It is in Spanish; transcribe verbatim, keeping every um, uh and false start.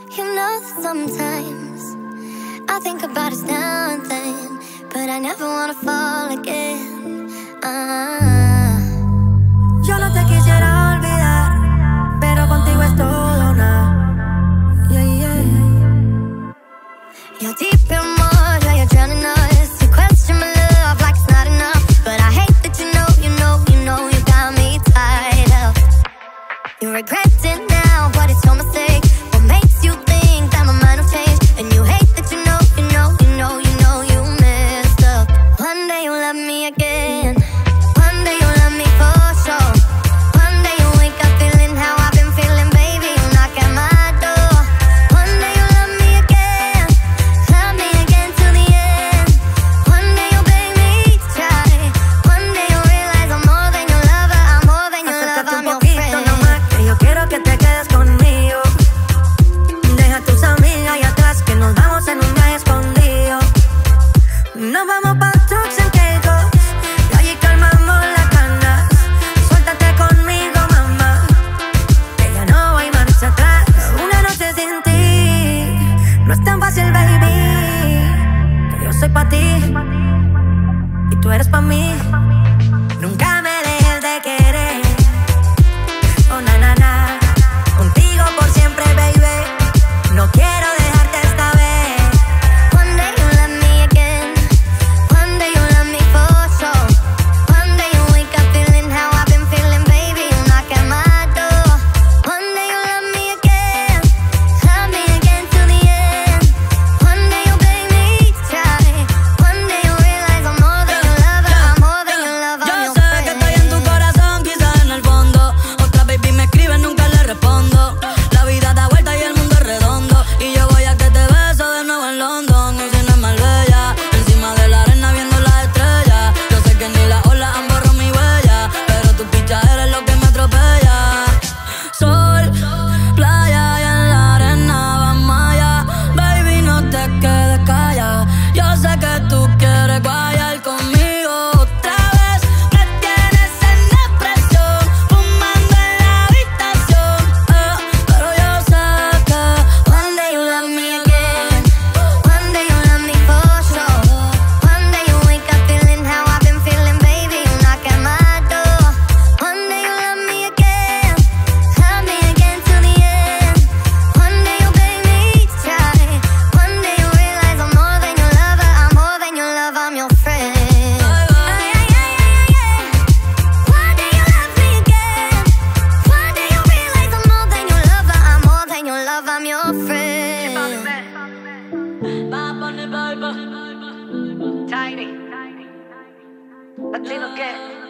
You know that sometimes I think about us now and then, but I never wanna fall again. uh. Yo no te quisiera olvidar, pero contigo es todo nada. Yeah, yeah. You're deep in water, you're drowning us. You question my love like it's not enough, but I hate that you know, you know, you know you got me tied up. You regret it now, but it's your mistake. What makes you think that my mind will change? And you hate that you know, you know, you know, you know you messed up. One day you'll love me again. One day you'll love me for sure. One day you'll wake up feeling how I've been feeling, baby. You'll knock at my door. One day you'll love me again. Love me again till the end. One day you'll beg me to try. One day you'll realize I'm more than your lover. I'm more than your lover, I'm your friend. Nomás, que yo quiero que te quedes conmigo. Deja a tus amigas allá atrás, que nos vamos en un viaje escondido. Nos vamos pa' trucks en Caicos, y allí calmamos las canas. Suéltate conmigo, mamá, que ya no hay marcha atrás. Una noche sin ti no es tan fácil, baby. Que yo soy pa' ti y tú eres pa' mí. Nunca me dejes de querer. Oh, na, na, na. Contigo por siempre, baby. No quiero dejarte esta vez. One day you'll love me again. One day you'll love me for sure. One day you'll wake up feeling how I've been feeling, baby. You'll knock at my door. One day you'll love me again. Love me again till the end. One day you'll beg me to try. One day you'll realize I'm more than your lover. I'm more than your lover, I'm your Yo sé que estoy en tu corazón, quizás en el fondo. Otra baby me escribe, nunca le respondo. La vida da vuelta y el mundo es redondo, y yo voy a que te beso de nuevo en London. No soy más bella, encima de la arena viendo las estrellas. Yo sé que ni las olas han borrado mi huella, pero tu picha eres lo que me atropella. Sol, playa y en la arena vamos allá. Baby, no te quedes callada. Yo sé que tú quieres guayar conmigo otra vez. Me tienes en depresión, fumando en la habitación, eh, pero yo sé que One day you'll love me again. One day you'll love me for sure. One day you'll wake up feeling how I've been feeling, baby. You'll knock at my door. One day you'll love me again. Love me again till the end. One day you'll beg me to try. One day you'll realize I'm more than your lover. I'm more than your lover, I'm your friend. Ay, ay, ay, ay, ay. One day you'll love me again. One day you'll realize I'm more than your lover. I'm more than your lover, I'm your friend. Balvin, baby. Tainy. Latino, ¿qué?